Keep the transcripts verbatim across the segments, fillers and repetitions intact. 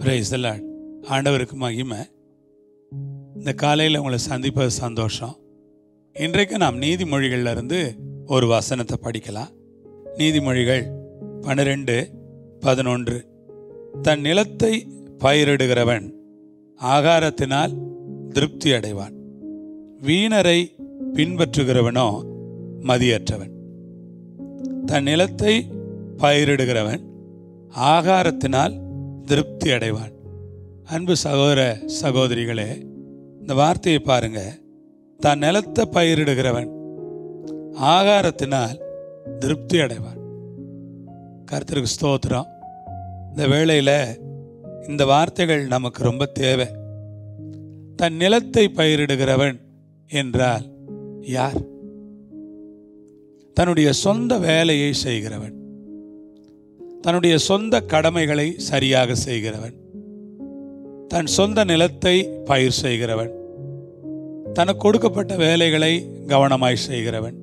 Price the Lord. ஆண்டவருக்கு மகிமை. இந்த காலையில் உங்களை சந்திப்பது சந்தோஷம். இன்றைக்கு நாம் நீதிமொழிகளில் இருந்து ஒரு வசனத்தை படிக்கலாம். நீதிமொழிகள் பன்னிரெண்டு பதினொன்று. தன் நிலத்தை பயிரிடுகிறவன் ஆகாரத்தினால் திருப்தி அடைவான், வீணரை பின்பற்றுகிறவனோ மதியற்றவன். தன் நிலத்தை பயிரிடுகிறவன் ஆகாரத்தினால் திருப்தி அடைவான். அன்பு சகோதர சகோதரிகளே, இந்த வார்த்தையை பாருங்க. தன் நிலத்தை பயிரிடுகிறவன் ஆகாரத்தினால் திருப்தி அடைவான். கர்த்தருக்கு ஸ்தோத்திரம். இந்த வேளையில் இந்த வார்த்தைகள் நமக்கு ரொம்ப தேவை. தன் நிலத்தை பயிரிடுகிறவன் என்றால் யார்? தன்னுடைய சொந்த வேலையை செய்கிறவன், தன்னுடைய சொந்த கடமைகளை சரியாக செய்கிறவன், தன் சொந்த நிலத்தை பயிர் செய்கிறவன், தனக்கு கொடுக்கப்பட்ட வேலைகளை கவனமாய் செய்கிறவன்,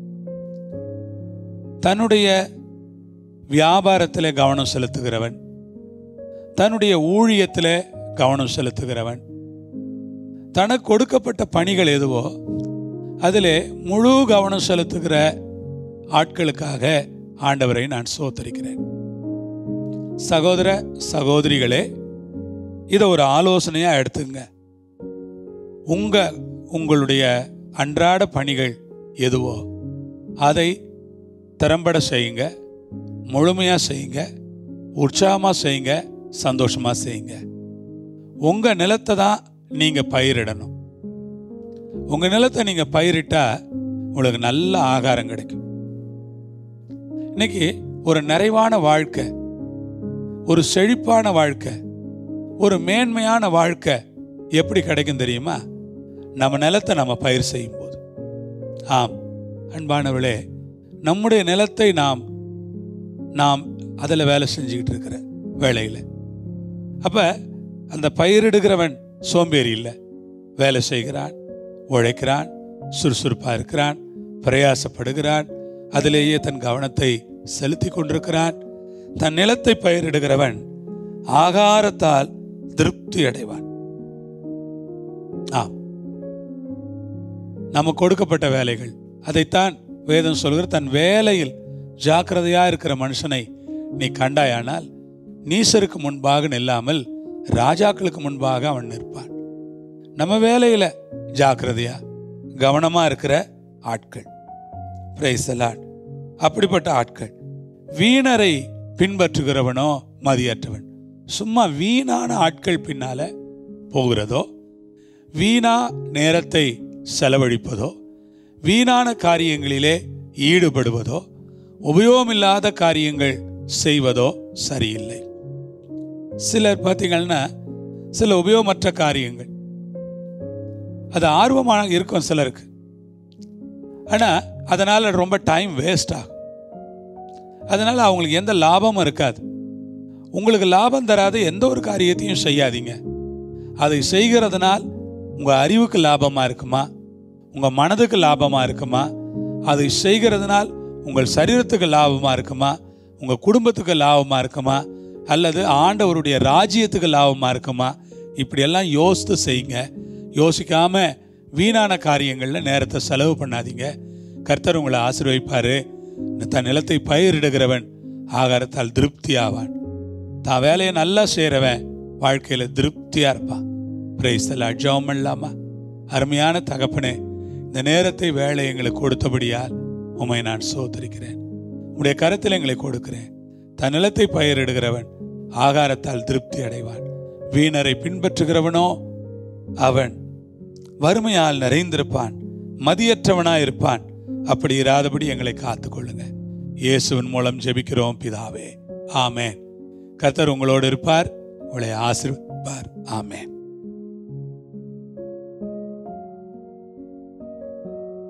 தன்னுடைய வியாபாரத்தில் கவனம் செலுத்துகிறவன், தன்னுடைய ஊழியத்தில் கவனம் செலுத்துகிறவன், தனக்கு கொடுக்கப்பட்ட பணிகள் எதுவோ அதிலே முழு கவனம் செலுத்துகிற ஆட்களுக்காக ஆண்டவரை நான் ஸ்தோத்திரிக்கிறேன். சகோதர சகோதரிகளே, இதை ஒரு ஆலோசனையாக எடுத்துங்க. உங்க உங்களுடைய அன்றாட பணிகள் எதுவோ அதை திறம்பட செய்யுங்க, முழுமையாக செய்யுங்க, உற்சாகமாக செய்யுங்க, சந்தோஷமாக செய்யுங்க. உங்கள் நிலத்தை தான் நீங்கள் பயிரிடணும். உங்கள் நிலத்தை நீங்கள் பயிரிட்டா உங்களுக்கு நல்ல ஆகாரம் கிடைக்கும். இன்னைக்கு ஒரு நிறைவான வாழ்க்கை, ஒரு செழிப்பான வாழ்க்கை, ஒரு மேன்மையான வாழ்க்கை எப்படி கிடைக்கும் தெரியுமா? நம்ம நிலத்தை நம்ம பயிர் செய்யும் போது. ஆம் அன்பானவளே, நம்முடைய நிலத்தை நாம் நாம் அதில் வேலை செஞ்சுக்கிட்டு இருக்கிற வேலையில், அப்போ அந்த பயிரிடுகிறவன் சோம்பேறி இல்லை, வேலை செய்கிறான், உழைக்கிறான், சுறுசுறுப்பாக இருக்கிறான், பிரயாசப்படுகிறான், அதிலேயே தன் கவனத்தை செலுத்தி கொண்டிருக்கிறான். தன் நிலத்தை பயிரிடுகிறவன் ஆகாரத்தால் திருப்தி அடைவான். ஆம், நமக்கு கொடுக்கப்பட்ட வேலைகள், அதைத்தான் வேதம் சொல்கிற, தன் வேலையில் ஜாக்கிரதையா இருக்கிற மனுஷனை நீ கண்டாயானால் நீசருக்கு முன்பாக நில்லாமல் ராஜாக்களுக்கு முன்பாக அவன் நிற்பான். நம்ம வேலையில ஜாக்கிரதையா கவனமா இருக்கிற ஆட்கள், பிரைஸ் தி லார்ட், அப்படிப்பட்ட ஆட்கள். வீணரை பின்பற்றுகிறவனோ மதியற்றவன். சும்மா வீணான ஆட்கள் பின்னால போகிறதோ, வீணா நேரத்தை செலவழிப்பதோ, வீணான காரியங்களிலே ஈடுபடுவதோ, உபயோகமில்லாத காரியங்கள் செய்வதோ சரியில்லை. சிலர் பார்த்தீங்கன்னா சில உபயோகமற்ற காரியங்கள் அது ஆர்வமாக இருக்கும் சிலருக்கு, ஆனால் அதனால் ரொம்ப டைம் வேஸ்ட் ஆகும். அதனால் அவங்களுக்கு எந்த லாபமும் இருக்காது. உங்களுக்கு லாபம் தராத எந்த ஒரு காரியத்தையும் செய்யாதீங்க. அதை செய்கிறதுனால் உங்கள் அறிவுக்கு லாபமாக இருக்குமா, உங்கள் மனதுக்கு லாபமாக இருக்குமா, அதை செய்கிறதுனால் உங்கள் சரீரத்துக்கு லாபமாக இருக்குமா, உங்கள் குடும்பத்துக்கு லாபமாக இருக்குமா, அல்லது ஆண்டவருடைய ராஜ்யத்துக்கு லாபமாக இருக்குமா, இப்படியெல்லாம் யோசித்து செய்யுங்க. யோசிக்காமல் வீணான காரியங்களில் நேரத்தை செலவு பண்ணாதீங்க. கர்த்தர் உங்களை ஆசீர்வதிப்பார். தன் நிலத்தை பயிரிடுகிறவன் ஆகாரத்தால் திருப்தி ஆவான். தான் வேலையை நல்லா செய்கிறவன் வாழ்க்கையில் திருப்தியாக இருப்பான். Praise the lord. ஜெபம் பண்ணலாமா? அருமையான தகப்பனே, இந்த நேரத்தை வேலை எங்களுக்கு கொடுத்தபடியால் உம்மை நான் ஸ்தோத்திரிக்கிறேன். உம்முடைய கரத்தில் எங்களை கொடுக்கிறேன். தன் நிலத்தை பயிரிடுகிறவன் ஆகாரத்தால் திருப்தி அடைவான், வீணரை பின்பற்றுகிறவனோ அவன் வறுமையால் நிறைந்திருப்பான், மதியற்றவனாயிருப்பான். அப்படி இராதபடி எங்களை காத்துக்கொள்ளுங்க. இயேசுவின் மூலம் ஜெபிக்கிறோம் பிதாவே, ஆமேன். கர்த்தர் உங்களோடு இருப்பார், உங்களை ஆசீர்வதிப்பார். ஆமேன்.